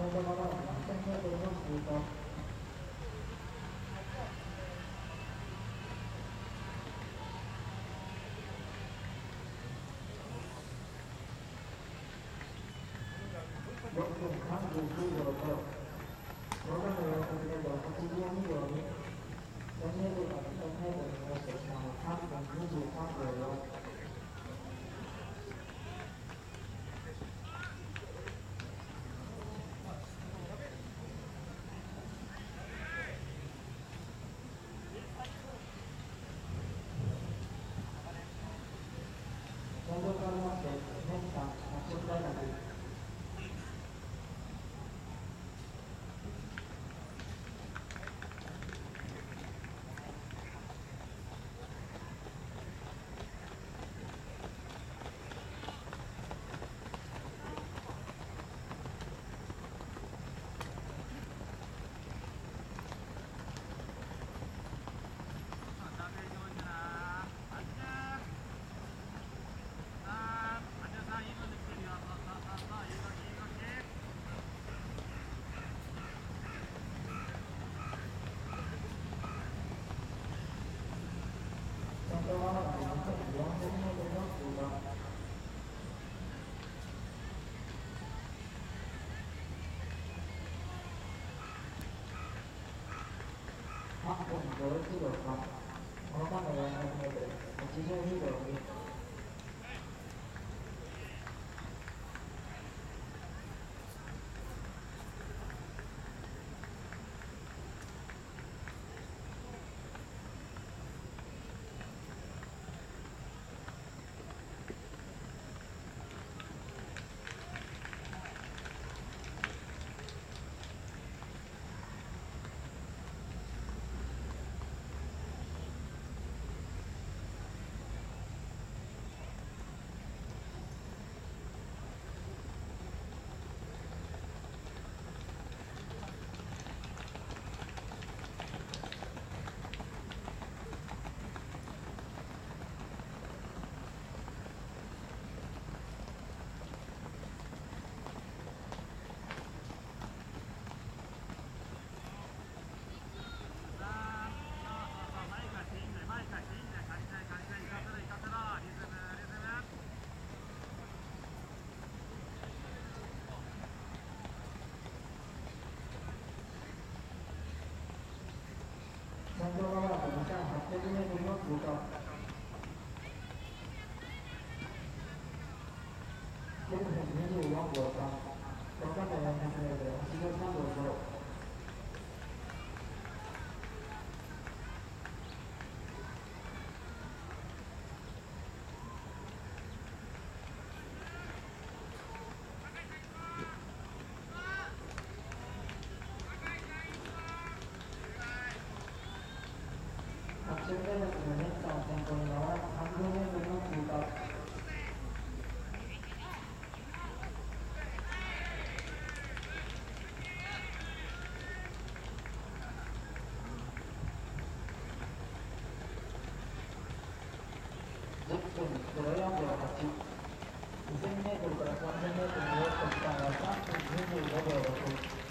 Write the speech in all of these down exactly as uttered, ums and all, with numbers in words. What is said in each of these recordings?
度まもなくにせんメートルの通過。よんぷんさんじゅうきゅうびょうゼロ。この間のよんひゃくメートルはちじゅうにびょうに。せんメートルからにせんメートルに目指してしまうさんぷんにじゅうさんびょうよん。先頭からまして、ネッサン、マシン大学。先頭まもなくにせんよんひゃくメートルの通過。さんぷんごじゅういちびょうさん。この間のよんひゃくメートルはちじゅうにびょうに。先頭まもなくにせんはっぴゃくメートルの通過。きゅうふんにじゅうよんびょうさん。この間のよんひゃくメートルはちじゅうさんびょうゼロ。マシン大学のネッサンを先頭にまもなくさんじゅうメートルの通過。じゅっぷんぜろよんびょうはち。にせんメートルからさんぜんメートルに要した時間はさんぷんにじゅうごびょうろく。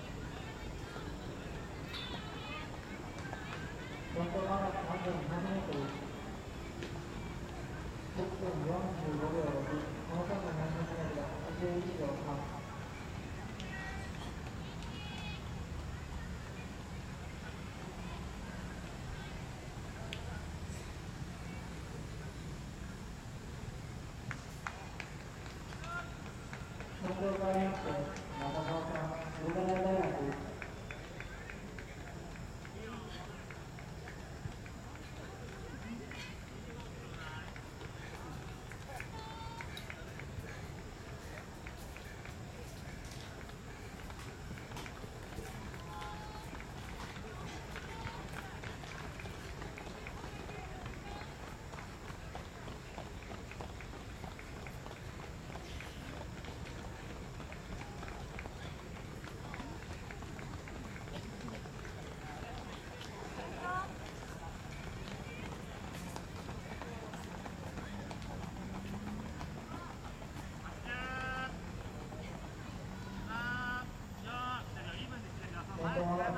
先頭まもなくさんじゅうにひゃくメートル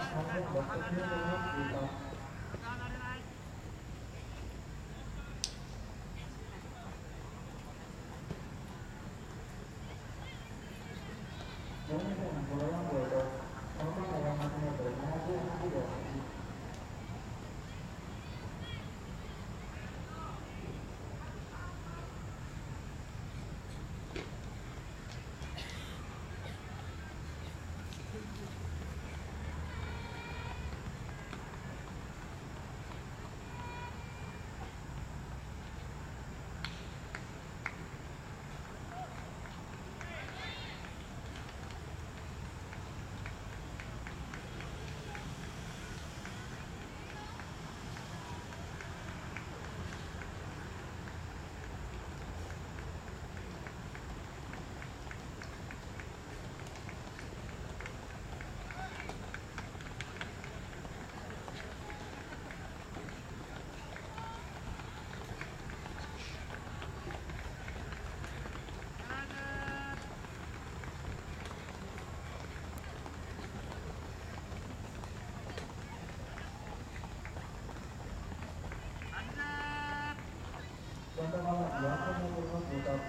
さんぜんろっぴゃくメートルの通過。じゅうにふんごじゅうよんびょうと、その間のよんひゃくメートルななじゅうはちびょうはち。先頭まもなくよんせんメートルの通過。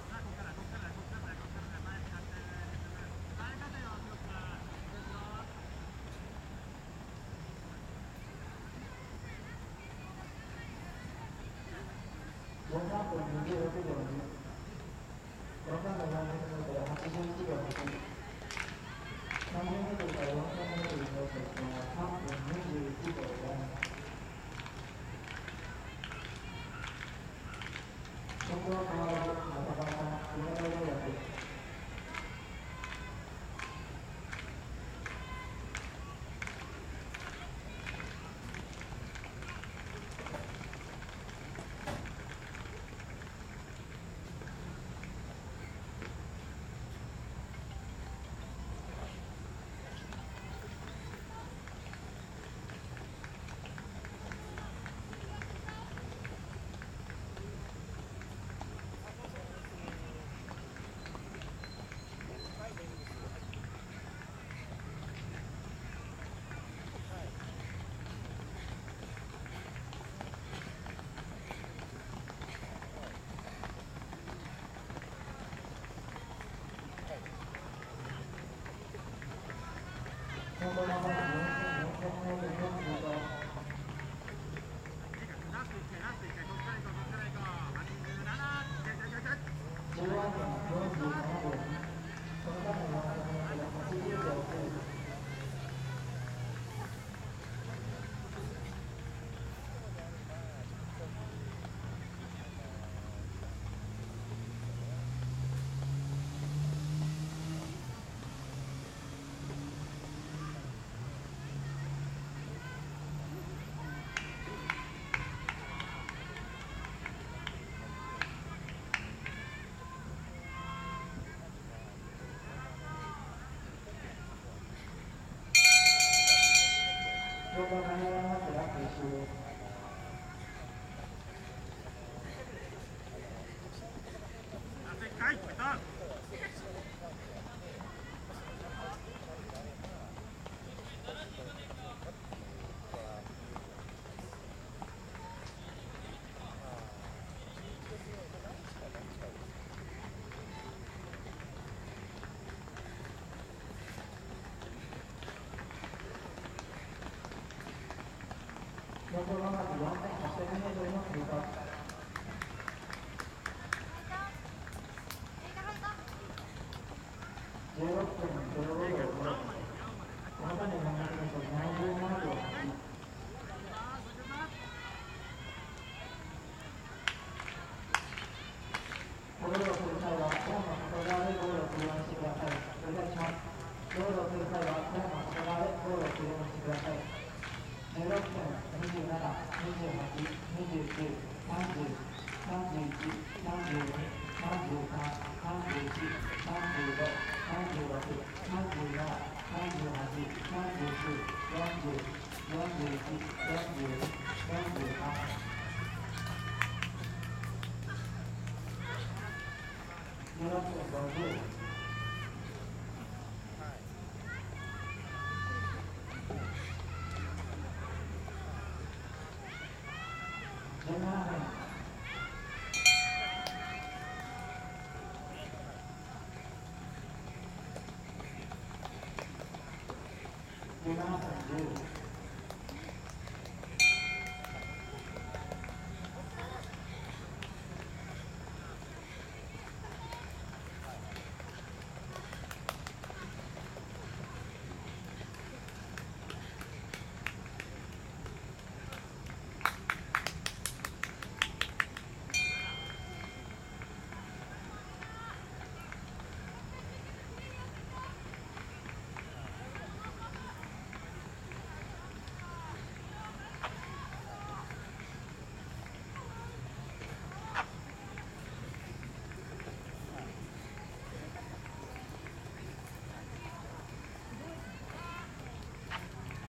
じゅうさんぷんにじゅうろくびょうに。この間のよんひゃくメートルはちじゅういちびょうはち。さんじゅうメートルからよんせんメートルに要する時間はさんぷんにじゅういちびょうよん。先頭は変わらず、中川さん、梅田大学。先頭まもなくよんせんメートルの通過。じゅうよんふんよんじゅうななびょうに。その間のよんひゃくメートルはちじゅうびょうきゅう。乗馬が終わりましてラップ終了。先頭まもなくよんせんはっぴゃくメートルの通過。じゅうろっぷんぜろごびょうご。この間のよんひゃくメートルななじゅうななびょうはち。ゴールをする際はホームの外側でゴールをするようにしてください。お願いします。ゴールをする際はホームの外側でゴールをするようにしてください。じゅうろっぷんにじゅうなな、にじゅうはち、にじゅうきゅう、さんじゅう、さんじゅういち、さんじゅうに、さんじゅうさん、さんじゅうよん、さんじゅうご、さんじゅうろく、さんじゅうなな、さんじゅうはち、さんじゅうきゅう、よんじゅう、よんじゅういち、よんじゅうに、よんじゅうさん。じゅうろっぷんごじゅう。 じゅうななさいじゅう